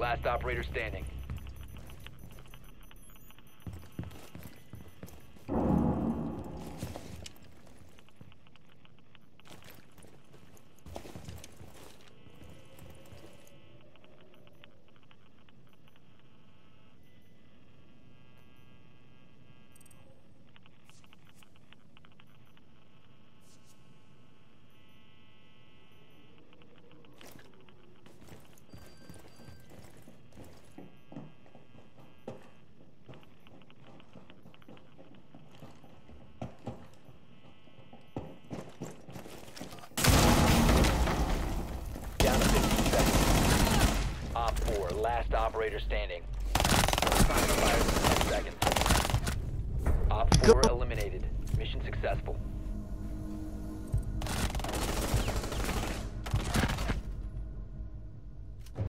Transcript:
last operator standing. Down to 15 seconds. Op 4, last operator standing. Final fire in 10 seconds. Op 4 eliminated. Mission successful.